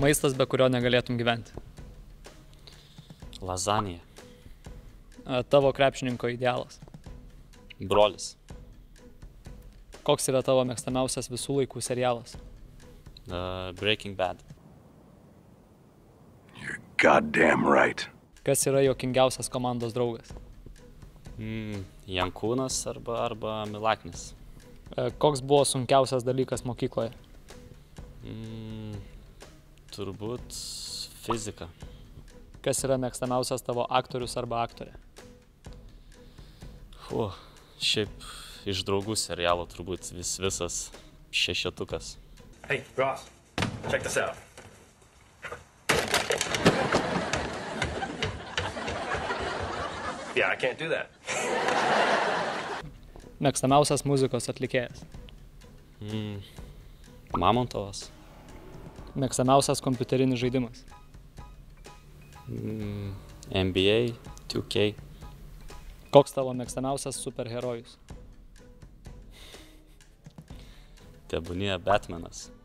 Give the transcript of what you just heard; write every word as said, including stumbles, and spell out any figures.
Maistas, be kurio negalėtum gyventi. Lazanija. Tavo krepšininko idealas. Brolis. Koks yra tavo mėgstamiausias visų laikų serialas? Uh, Breaking Bad. You're goddamn right. Kas yra juokingiausias komandos draugas? Mm, Jankūnas arba, arba Milaknis. Koks buvo sunkiausias dalykas mokykloje? Mm, turbūt fizika. Kas yra mėgstamiausias tavo aktorius arba aktorė? Fu, šiaip iš draugų serialo turbūt vis, visas šešetukas. Hey, Ross, check this out. Yeah, I can't do that. Mėgstamiausias muzikos atlikėjas? Mm, Mamontovas. Mėgstamiausias kompiuterinis žaidimas? Mm, N B A, two K. Koks tavo mėgstamiausias superherojus? Tebūnie Batmanas.